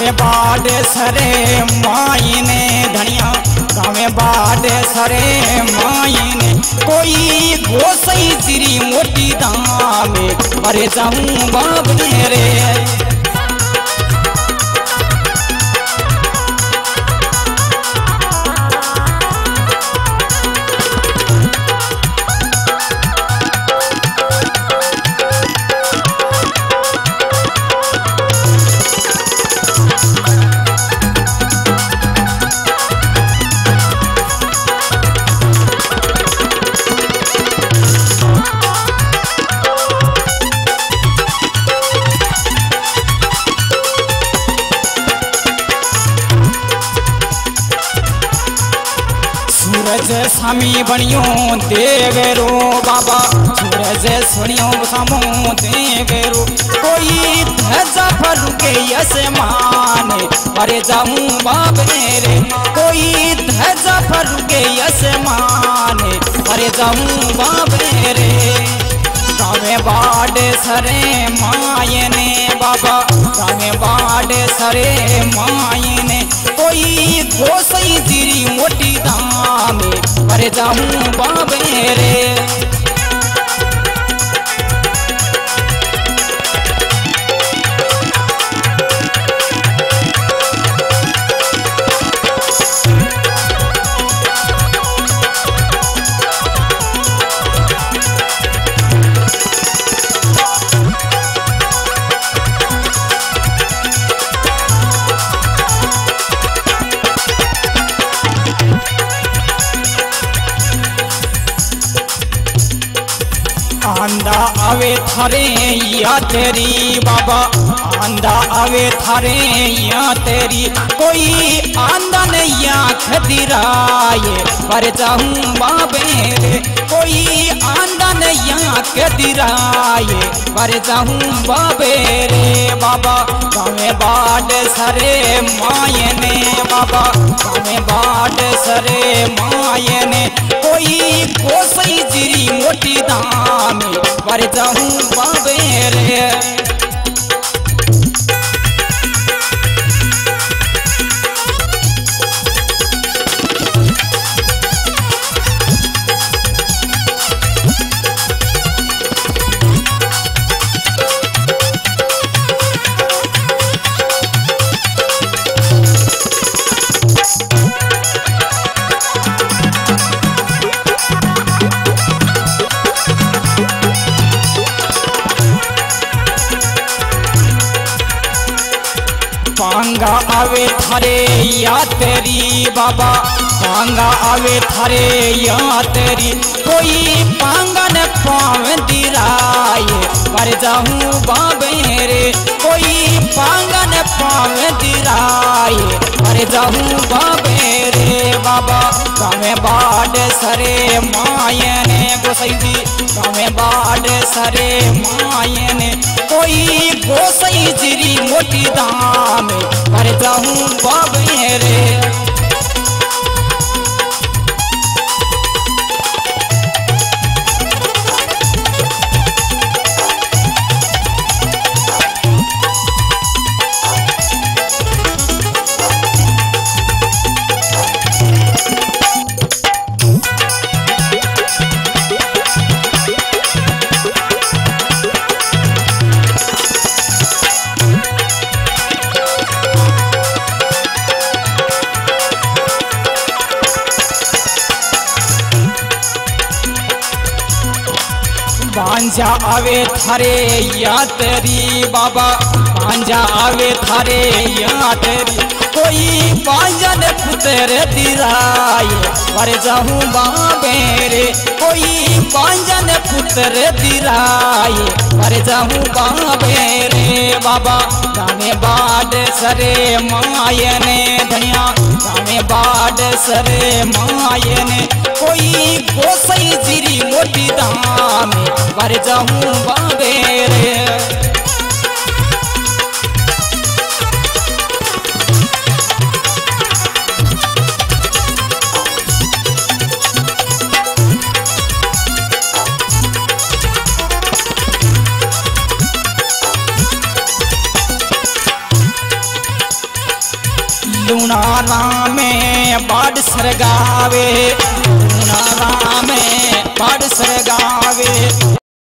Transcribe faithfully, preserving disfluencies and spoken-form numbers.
गावे बाड सरे मायने धनिया गावे बाड सरे मायने कोई गोसई सिरी मोटी दामे अरे जाऊं बाबने रे सूरज स्वामी बनियो देवेरो बाबा सूरज सुनियो सामो देवेरो कोई धजा फरुके यसे माने अरे जाऊं बाबने रे कोई धजा फरुके यसे माने अरे जाऊं बाबने रे गावे बाड सरे मायने बाबा गावे बाड सरे मायने कोई गोसई दिरी मोटी दामे अरे जाऊं बाबे रे आंदा आवे थारे या तेरी बाबा आंदा आवे थारे या तेरी कोई आंदा नहीं आँख दिराए पर जाऊं बाबे रे कोई आंदा नहीं आँख दिराए पर जाऊं बाबे रे बाबा गावे बाड सरे मायने बाबा गावे बाड सरे मायने कोई गोसई जिरी मोटी दामे पर जाऊं बाबे रे पांगा आवे थारे या तेरी बाबा पांगा आवे थारे या तेरी कोई पांगा न पावे दिराए पर जाऊं बाबे रे कोई पांगा न पावे दिराए पर जाऊं बाबे रे बाबा गावे बाड सरे मायने गोसई दी गावे बाड सरे मायने कोई गोसई जिरी मोटी दामे पर जाऊं बाबे रे पांजा आवे थारे या तेरी बाबा पांजा आवे थारे या तेरी कोई पांजा ने पुत्र दिराए पर जाऊं बाबे रे कोई पांजा ने पुत्र दिराए पर जाऊं बाबे रे बाबा गावे बाड सरे मायने धनिया गावे बाड सरे मायने कोई गोसई जिरी मोटी दामे पर जाऊं बाबे रे लूणारा में बाढ़ सरगावे